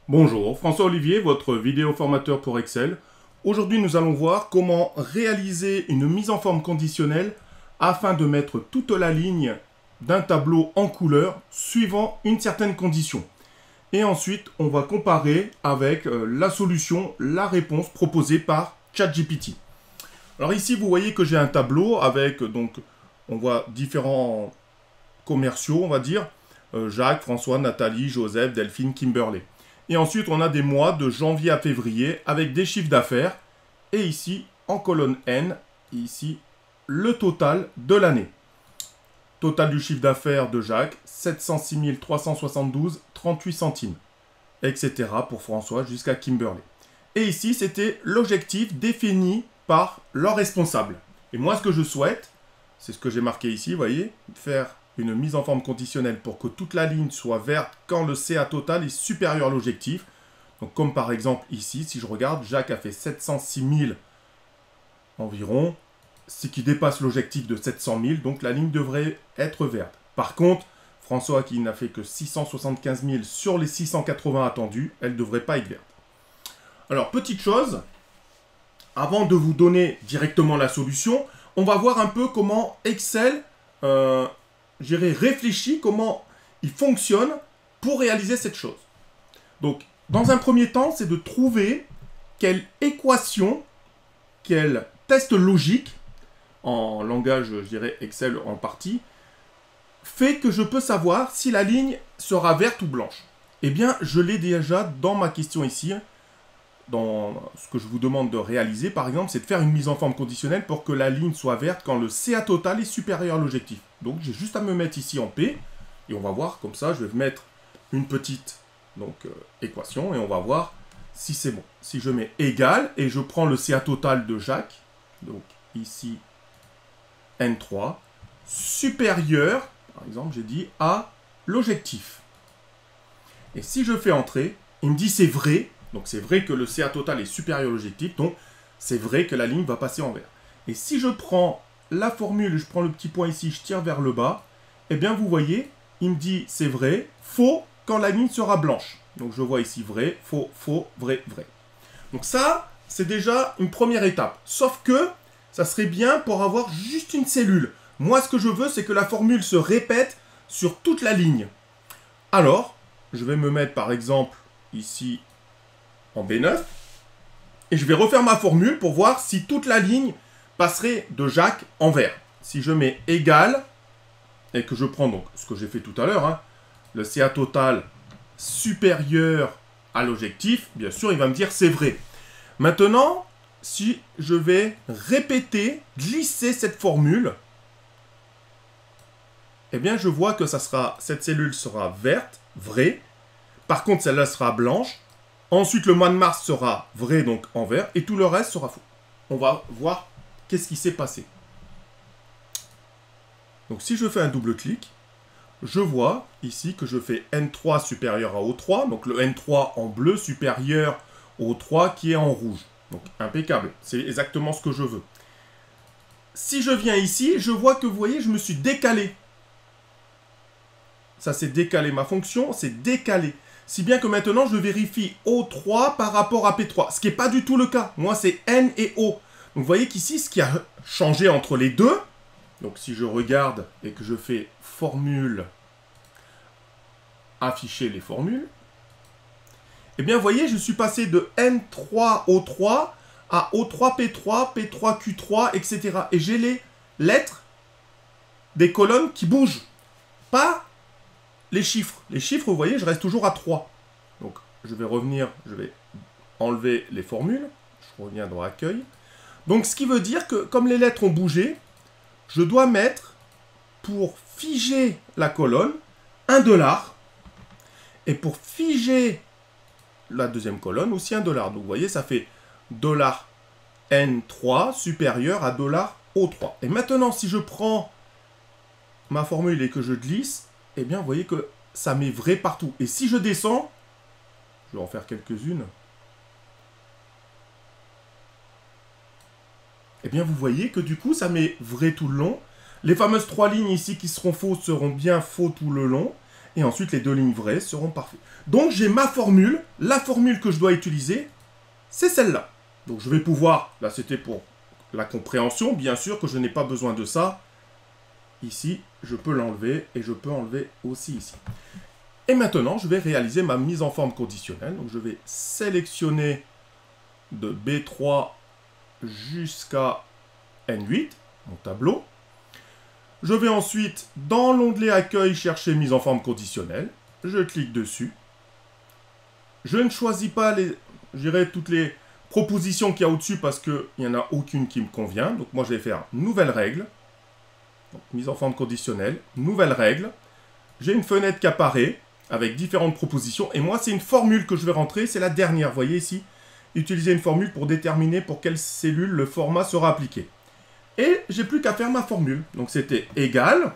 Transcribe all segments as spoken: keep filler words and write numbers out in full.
Bonjour, François Olivier, votre vidéo formateur pour Excel. Aujourd'hui, nous allons voir comment réaliser une mise en forme conditionnelle afin de mettre toute la ligne d'un tableau en couleur suivant une certaine condition. Et ensuite, on va comparer avec euh, la solution, la réponse proposée par ChatGPT. Alors ici, vous voyez que j'ai un tableau avec, donc, on voit différents commerciaux, on va dire, euh, Jacques, François, Nathalie, Joseph, Delphine, Kimberley. Et ensuite, on a des mois de janvier à février avec des chiffres d'affaires. Et ici, en colonne N, ici, le total de l'année. Total du chiffre d'affaires de Jacques, sept cent six mille trois cent soixante-douze virgule trente-huit centimes, et cetera pour François jusqu'à Kimberley. Et ici, c'était l'objectif défini par leur responsable. Et moi, ce que je souhaite, c'est ce que j'ai marqué ici, vous voyez, faire une mise en forme conditionnelle pour que toute la ligne soit verte quand le C A total est supérieur à l'objectif. Donc comme par exemple ici, si je regarde, Jacques a fait sept cent six mille environ, ce qui dépasse l'objectif de sept cent mille, donc la ligne devrait être verte. Par contre, François qui n'a fait que six cent soixante-quinze mille sur les six cent quatre-vingts attendus, elle ne devrait pas être verte. Alors petite chose, avant de vous donner directement la solution, on va voir un peu comment Excel euh, J'ai réfléchi comment il fonctionne pour réaliser cette chose. Donc, dans un premier temps, c'est de trouver quelle équation, quel test logique, en langage, je dirais, Excel en partie, fait que je peux savoir si la ligne sera verte ou blanche. Eh bien, je l'ai déjà dans ma question ici. Dans ce que je vous demande de réaliser, par exemple, c'est de faire une mise en forme conditionnelle pour que la ligne soit verte quand le C A total est supérieur à l'objectif. Donc, j'ai juste à me mettre ici en P, et on va voir, comme ça, je vais mettre une petite donc, euh, équation, et on va voir si c'est bon. Si je mets égal, et je prends le C A total de Jacques, donc ici, N trois, supérieur, par exemple, j'ai dit, à l'objectif. Et si je fais entrer, il me dit c'est vrai. Donc c'est vrai que le C A total est supérieur à l'objectif, donc c'est vrai que la ligne va passer en vert. Et si je prends la formule, je prends le petit point ici, je tire vers le bas, eh bien vous voyez, il me dit c'est vrai, faux quand la ligne sera blanche. Donc je vois ici vrai, faux, faux, vrai, vrai. Donc ça, c'est déjà une première étape. Sauf que ça serait bien pour avoir juste une cellule. Moi, ce que je veux, c'est que la formule se répète sur toute la ligne. Alors, je vais me mettre par exemple ici en B neuf, et je vais refaire ma formule pour voir si toute la ligne passerait de Jacques en vert. Si je mets égal, et que je prends donc ce que j'ai fait tout à l'heure, hein, le C A total supérieur à l'objectif, bien sûr, il va me dire c'est vrai. Maintenant, si je vais répéter, glisser cette formule, eh bien, je vois que ça sera, cette cellule sera verte, vrai. Par contre, celle-là sera blanche. Ensuite, le mois de mars sera vrai, donc en vert, et tout le reste sera faux. On va voir qu'est-ce qui s'est passé. Donc, si je fais un double-clic, je vois ici que je fais N trois supérieur à O trois, donc le N trois en bleu supérieur au O trois qui est en rouge. Donc, impeccable. C'est exactement ce que je veux. Si je viens ici, je vois que, vous voyez, je me suis décalé. Ça, c'est décalé. Ma fonction, c'est décalé. Si bien que maintenant, je vérifie O trois par rapport à P trois. Ce qui n'est pas du tout le cas. Moi, c'est N et O. Donc, vous voyez qu'ici, ce qui a changé entre les deux, donc si je regarde et que je fais formule, afficher les formules, eh bien, vous voyez, je suis passé de N trois O trois à O trois P trois, P trois Q trois, et cetera. Et j'ai les lettres des colonnes qui bougent. Pas les chiffres. Les chiffres, vous voyez, je reste toujours à trois. Donc, je vais revenir, je vais enlever les formules. Je reviens dans accueil. Donc, ce qui veut dire que, comme les lettres ont bougé, je dois mettre, pour figer la colonne, un dollar. Et pour figer la deuxième colonne, aussi un dollar. Donc, vous voyez, ça fait dollar N trois supérieur à dollar O trois. Et maintenant, si je prends ma formule et que je glisse, eh bien, vous voyez que ça met vrai partout. Et si je descends, je vais en faire quelques-unes, eh bien, vous voyez que du coup, ça met vrai tout le long. Les fameuses trois lignes ici qui seront fausses seront bien faux tout le long. Et ensuite, les deux lignes vraies seront parfaites. Donc, j'ai ma formule. La formule que je dois utiliser, c'est celle-là. Donc, je vais pouvoir... Là, c'était pour la compréhension. Bien sûr que je n'ai pas besoin de ça. Ici, je peux l'enlever. Et je peux enlever aussi ici. Et maintenant, je vais réaliser ma mise en forme conditionnelle. Donc, je vais sélectionner de B trois jusqu'à N huit, mon tableau. Je vais ensuite, dans l'onglet Accueil, chercher mise en forme conditionnelle. Je clique dessus. Je ne choisis pas les, je dirais, toutes les propositions qu'il y a au-dessus parce qu'il n'y en a aucune qui me convient. Donc moi, je vais faire Nouvelle règle. Donc, mise en forme conditionnelle. Nouvelle règle. J'ai une fenêtre qui apparaît avec différentes propositions. Et moi, c'est une formule que je vais rentrer. C'est la dernière. Vous voyez ici. Utiliser une formule pour déterminer pour quelle cellule le format sera appliqué. Et j'ai plus qu'à faire ma formule. Donc c'était égal.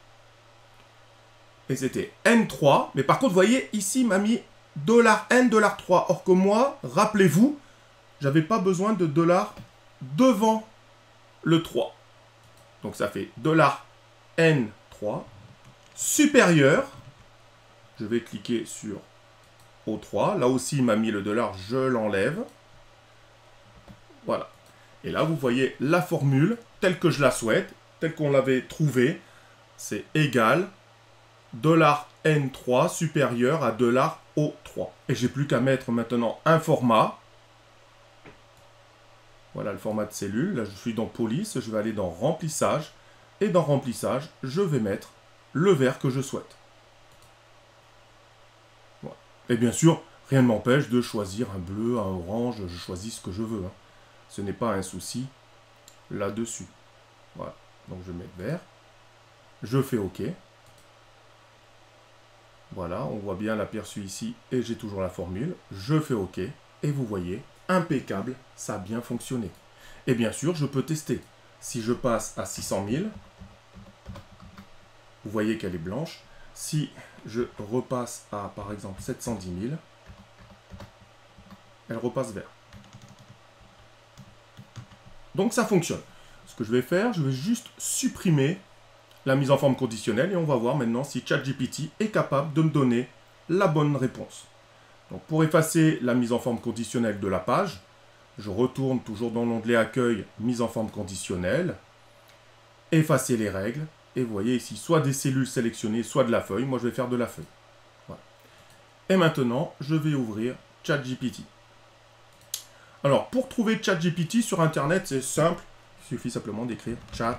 Et c'était N trois. Mais par contre, vous voyez, ici, il m'a mis $N, $trois. Or que moi, rappelez-vous, j'avais pas besoin de dollar devant le trois. Donc ça fait $N trois supérieur. Je vais cliquer sur O trois. Là aussi, il m'a mis le dollar, je l'enlève. Voilà. Et là, vous voyez la formule telle que je la souhaite, telle qu'on l'avait trouvée. C'est égal $N trois supérieur à $O trois. Et j'ai plus qu'à mettre maintenant un format. Voilà le format de cellule. Là, je suis dans Police. Je vais aller dans Remplissage. Et dans Remplissage, je vais mettre le vert que je souhaite. Voilà. Et bien sûr, rien ne m'empêche de choisir un bleu, un orange. Je choisis ce que je veux. Hein. Ce n'est pas un souci là-dessus. Voilà. Donc, je mets vert. Je fais OK. Voilà, on voit bien l'aperçu ici. Et j'ai toujours la formule. Je fais OK. Et vous voyez, impeccable, ça a bien fonctionné. Et bien sûr, je peux tester. Si je passe à six cent mille, vous voyez qu'elle est blanche. Si je repasse à, par exemple, sept cent dix mille, elle repasse vert. Donc ça fonctionne. Ce que je vais faire, je vais juste supprimer la mise en forme conditionnelle et on va voir maintenant si ChatGPT est capable de me donner la bonne réponse. Donc pour effacer la mise en forme conditionnelle de la page, je retourne toujours dans l'onglet Accueil, mise en forme conditionnelle, effacer les règles, et vous voyez ici soit des cellules sélectionnées, soit de la feuille. Moi je vais faire de la feuille. Voilà. Et maintenant, je vais ouvrir ChatGPT. Alors, pour trouver ChatGPT sur Internet, c'est simple. Il suffit simplement d'écrire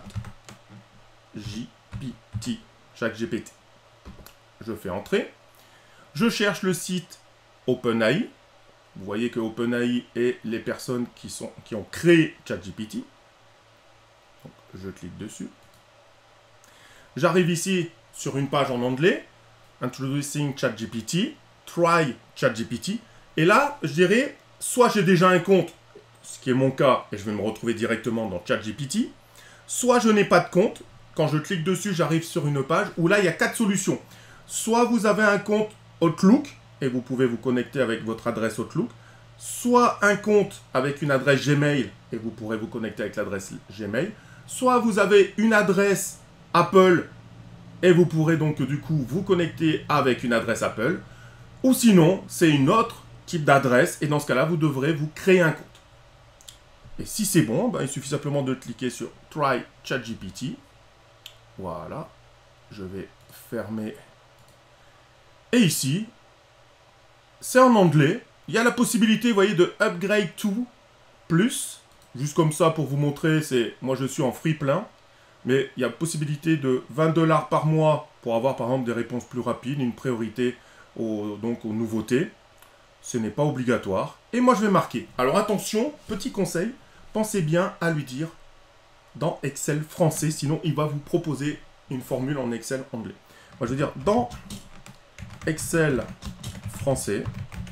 ChatGPT. ChatGPT. Je fais entrer. Je cherche le site OpenAI. Vous voyez que OpenAI est les personnes qui, sont, qui ont créé ChatGPT. Donc, je clique dessus. J'arrive ici sur une page en anglais. Introducing ChatGPT. Try ChatGPT. Et là, je dirais... Soit j'ai déjà un compte, ce qui est mon cas, et je vais me retrouver directement dans ChatGPT. Soit je n'ai pas de compte. Quand je clique dessus, j'arrive sur une page où là, il y a quatre solutions. Soit vous avez un compte Outlook, et vous pouvez vous connecter avec votre adresse Outlook. Soit un compte avec une adresse Gmail, et vous pourrez vous connecter avec l'adresse Gmail. Soit vous avez une adresse Apple, et vous pourrez donc du coup vous connecter avec une adresse Apple. Ou sinon, c'est une autre type d'adresse, et dans ce cas-là, vous devrez vous créer un compte. Et si c'est bon, ben, il suffit simplement de cliquer sur Try ChatGPT. Voilà. Je vais fermer. Et ici, c'est en anglais. Il y a la possibilité, vous voyez, de Upgrade to Plus. Juste comme ça, pour vous montrer, c'est moi je suis en free plein. Mais il y a possibilité de vingt dollars par mois pour avoir, par exemple, des réponses plus rapides, une priorité aux, donc, aux nouveautés. Ce n'est pas obligatoire. Et moi, je vais marquer. Alors attention, petit conseil, pensez bien à lui dire dans Excel français, sinon il va vous proposer une formule en Excel anglais. Moi, je vais dire dans Excel français,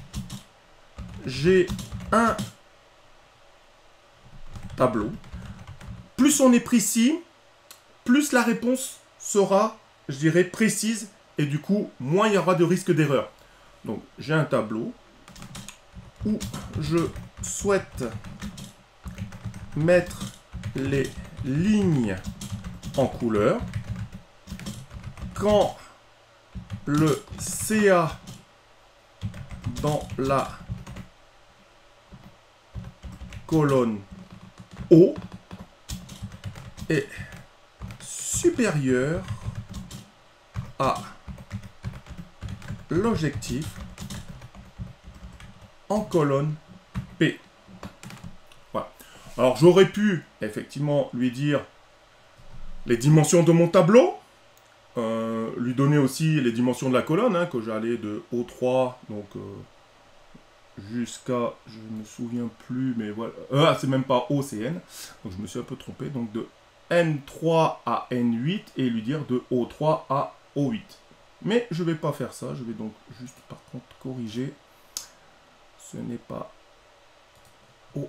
j'ai un tableau. Plus on est précis, plus la réponse sera, je dirais, précise, et du coup, moins il y aura de risque d'erreur. Donc, j'ai un tableau où je souhaite mettre les lignes en couleur. Quand le C A dans la colonne O est supérieur à l'objectif en colonne P. Voilà. Alors j'aurais pu effectivement lui dire les dimensions de mon tableau, euh, lui donner aussi les dimensions de la colonne, hein, que j'allais de O trois, donc euh, jusqu'à, je ne me souviens plus, mais voilà, ah, c'est même pas O, c'est N, donc je me suis un peu trompé, donc de N trois à N huit, et lui dire de O trois à O huit. Mais je ne vais pas faire ça, je vais donc juste par contre corriger, ce n'est pas O,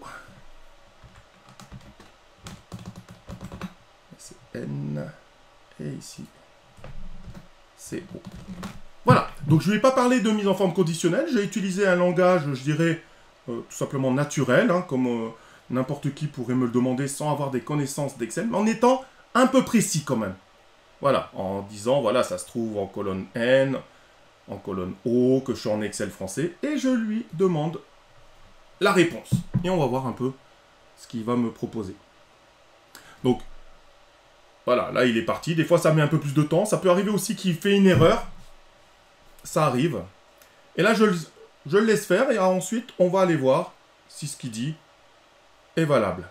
c'est N, et ici, c'est O. Voilà, donc je ne vais pas parler de mise en forme conditionnelle, j'ai utilisé un langage, je dirais, euh, tout simplement naturel, hein, comme euh, n'importe qui pourrait me le demander sans avoir des connaissances d'Excel, mais en étant un peu précis quand même. Voilà, en disant, voilà, ça se trouve en colonne N, en colonne O, que je suis en Excel français, et je lui demande la réponse. Et on va voir un peu ce qu'il va me proposer. Donc, voilà, là il est parti, des fois ça met un peu plus de temps, ça peut arriver aussi qu'il fait une erreur, ça arrive. Et là, je, je le laisse faire et ensuite, on va aller voir si ce qu'il dit est valable.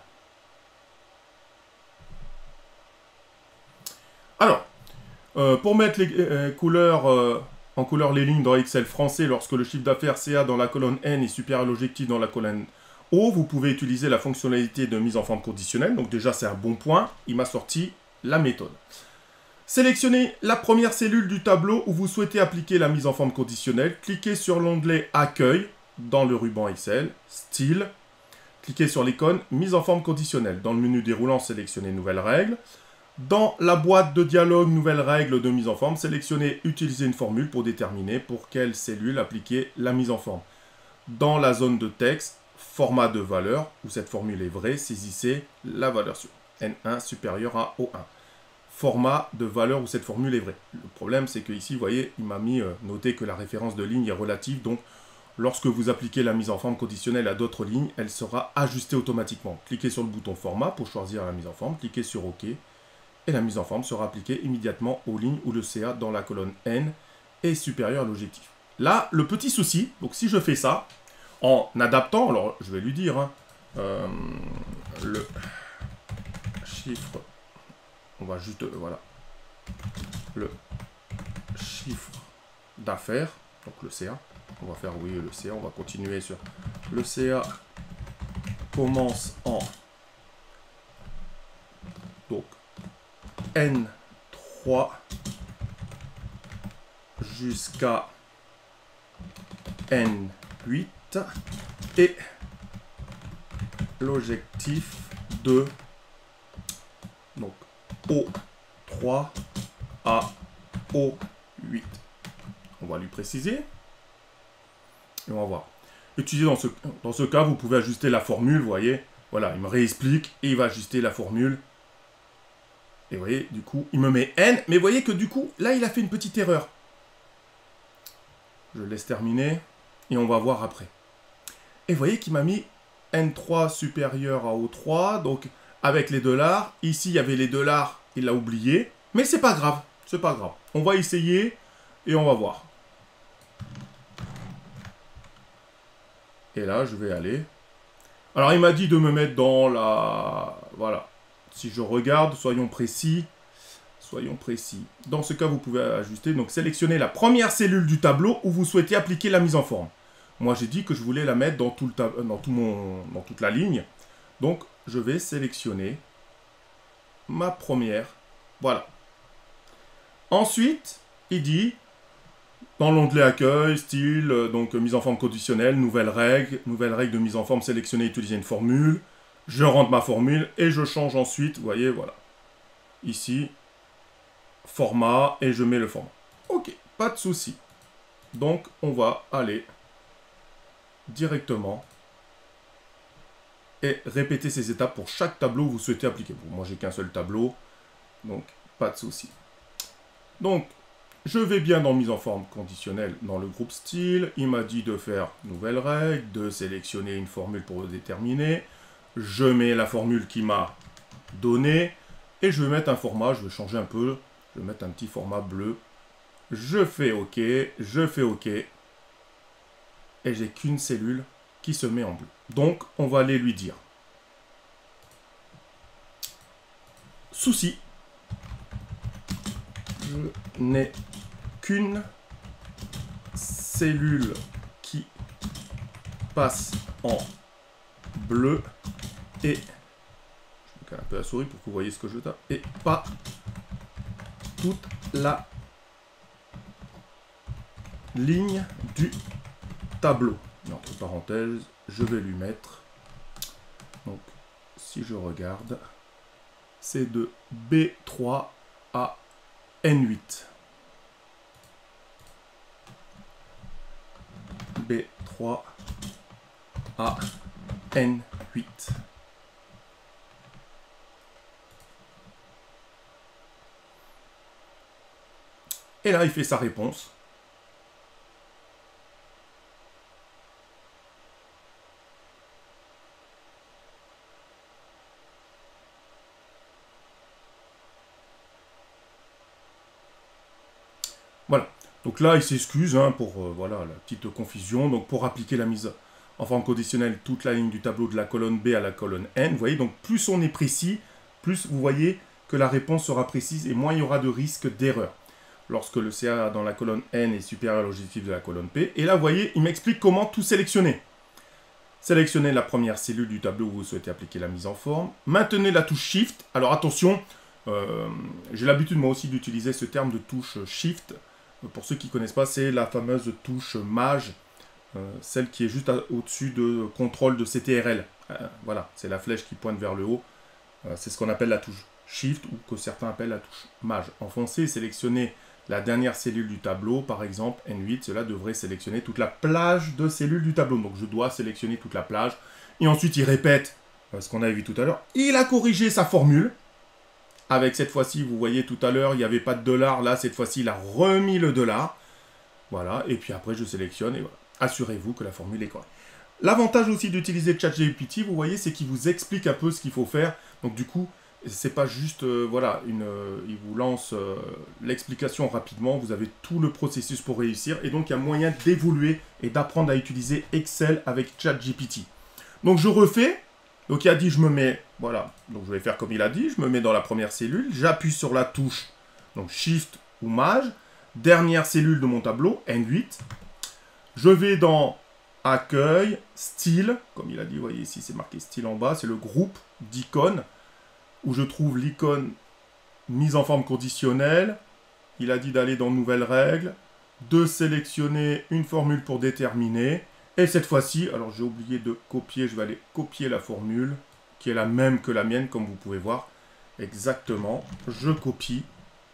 Alors, euh, pour mettre les euh, couleurs euh, en couleur les lignes dans Excel français, lorsque le chiffre d'affaires C A dans la colonne N est supérieur à l'objectif dans la colonne O, vous pouvez utiliser la fonctionnalité de mise en forme conditionnelle. Donc déjà, c'est un bon point. Il m'a sorti la méthode. Sélectionnez la première cellule du tableau où vous souhaitez appliquer la mise en forme conditionnelle. Cliquez sur l'onglet Accueil dans le ruban Excel, Style. Cliquez sur l'icône Mise en forme conditionnelle. Dans le menu déroulant, sélectionnez Nouvelles règles. Dans la boîte de dialogue Nouvelles règles de mise en forme, sélectionnez Utiliser une formule pour déterminer pour quelle cellule appliquer la mise en forme. Dans la zone de texte, Format de valeur, où cette formule est vraie, saisissez la valeur sur N un supérieur à O un. Format de valeur où cette formule est vraie. Le problème, c'est que ici, vous voyez, il m'a mis euh, noté que la référence de ligne est relative. Donc, lorsque vous appliquez la mise en forme conditionnelle à d'autres lignes, elle sera ajustée automatiquement. Cliquez sur le bouton Format pour choisir la mise en forme. Cliquez sur OK. Et la mise en forme sera appliquée immédiatement aux lignes où le C A dans la colonne N est supérieur à l'objectif. Là, le petit souci, donc si je fais ça, en adaptant, alors je vais lui dire, hein, euh, le chiffre... On va juste, euh, voilà, le chiffre d'affaires, donc le C A. On va faire, oui, le C A, on va continuer sur le C A commence en, donc, N trois jusqu'à N huit et l'objectif de, donc, O trois à O huit. On va lui préciser. Et on va voir. Utiliser dans ce, dans ce cas, vous pouvez ajuster la formule, vous voyez. Voilà, il me réexplique et il va ajuster la formule. Et vous voyez, du coup, il me met N. Mais vous voyez que du coup, là, il a fait une petite erreur. Je laisse terminer et on va voir après. Et vous voyez qu'il m'a mis N trois supérieur à O trois, donc avec les dollars. Ici, il y avait les dollars, il l'a oublié. Mais c'est pas grave, c'est pas grave. On va essayer et on va voir. Et là, je vais aller. Alors, il m'a dit de me mettre dans la... Voilà. Si je regarde, soyons précis. Soyons précis. Dans ce cas, vous pouvez ajuster. Donc, sélectionnez la première cellule du tableau où vous souhaitez appliquer la mise en forme. Moi, j'ai dit que je voulais la mettre dans, tout le tab... dans, tout mon... dans toute la ligne. Donc, je vais sélectionner ma première. Voilà. Ensuite, il dit, dans l'onglet accueil, style, donc mise en forme conditionnelle, nouvelles règles, nouvelles règles de mise en forme, sélectionner, utiliser une formule. Je rentre ma formule et je change ensuite, vous voyez, voilà. Ici, format, et je mets le format. Ok, pas de souci. Donc, on va aller directement et répéter ces étapes pour chaque tableau que vous souhaitez appliquer. Bon, moi, j'ai qu'un seul tableau, donc pas de souci. Donc, Je vais bien dans mise en forme conditionnelle dans le groupe style. Il m'a dit de faire nouvelle règle, de sélectionner une formule pour le déterminer. Je mets la formule qu'il m'a donnée. Et je vais mettre un format, je vais changer un peu. Je vais mettre un petit format bleu. Je fais OK, je fais OK. Et j'ai qu'une cellule qui se met en bleu. Donc, on va aller lui dire. Souci. Je n'ai qu'une cellule qui passe en bleu et je me cale un peu la souris pour que vous voyez ce que je tape et pas toute la ligne du tableau. Et entre parenthèses, je vais lui mettre, donc si je regarde, c'est de B trois à N huit. B trois à N huit. Et là, il fait sa réponse. Voilà. Donc là, il s'excuse hein, pour euh, voilà, la petite confusion. Donc pour appliquer la mise en forme conditionnelle, toute la ligne du tableau de la colonne B à la colonne N. Vous voyez, donc plus on est précis, plus vous voyez que la réponse sera précise et moins il y aura de risque d'erreur. Lorsque le C A dans la colonne N est supérieur à l'objectif de la colonne P. Et là, vous voyez, il m'explique comment tout sélectionner. Sélectionnez la première cellule du tableau où vous souhaitez appliquer la mise en forme. Maintenez la touche Shift. Alors attention, euh, j'ai l'habitude moi aussi d'utiliser ce terme de touche Shift. Pour ceux qui ne connaissent pas, c'est la fameuse touche Maj, euh, celle qui est juste au-dessus de contrôle de C T R L. Euh, voilà, c'est la flèche qui pointe vers le haut. Euh, c'est ce qu'on appelle la touche Shift ou que certains appellent la touche Maj. Enfoncez et sélectionnez la dernière cellule du tableau, par exemple N huit, cela devrait sélectionner toute la plage de cellules du tableau. Donc je dois sélectionner toute la plage. Et ensuite il répète euh, ce qu'on avait vu tout à l'heure. Il a corrigé sa formule. Avec cette fois-ci, vous voyez tout à l'heure, il n'y avait pas de dollar. Là, cette fois-ci, il a remis le dollar. Voilà. Et puis après, je sélectionne. Et voilà. Assurez-vous que la formule est correcte. L'avantage aussi d'utiliser ChatGPT, vous voyez, c'est qu'il vous explique un peu ce qu'il faut faire. Donc du coup, c'est pas juste, euh, voilà, une, euh, il vous lance euh, l'explication rapidement. Vous avez tout le processus pour réussir. Et donc, il y a moyen d'évoluer et d'apprendre à utiliser Excel avec ChatGPT. Donc, je refais. Donc, il a dit, je me mets, voilà, donc je vais faire comme il a dit, je me mets dans la première cellule, j'appuie sur la touche, donc Shift ou Maj, dernière cellule de mon tableau, N huit, je vais dans Accueil, Style, comme il a dit, vous voyez ici, c'est marqué Style en bas, c'est le groupe d'icônes, où je trouve l'icône mise en forme conditionnelle, il a dit d'aller dans Nouvelles règles, de sélectionner une formule pour déterminer. Et cette fois-ci, alors j'ai oublié de copier, je vais aller copier la formule, qui est la même que la mienne, comme vous pouvez voir. Exactement, je copie,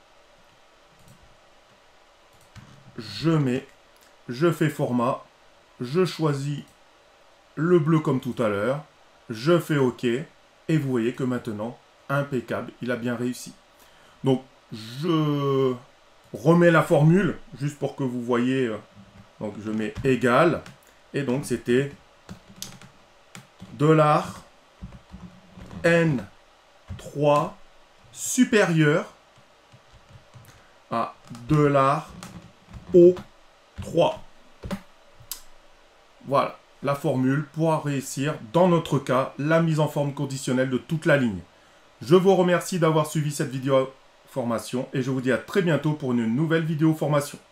je mets, je fais format, je choisis le bleu comme tout à l'heure, je fais OK, et vous voyez que maintenant, impeccable, il a bien réussi. Donc, je remets la formule, juste pour que vous voyez, donc je mets égal. Et donc, c'était dollar N trois supérieur à dollar O trois. Voilà, la formule pour réussir, dans notre cas, la mise en forme conditionnelle de toute la ligne. Je vous remercie d'avoir suivi cette vidéo formation et je vous dis à très bientôt pour une nouvelle vidéo formation.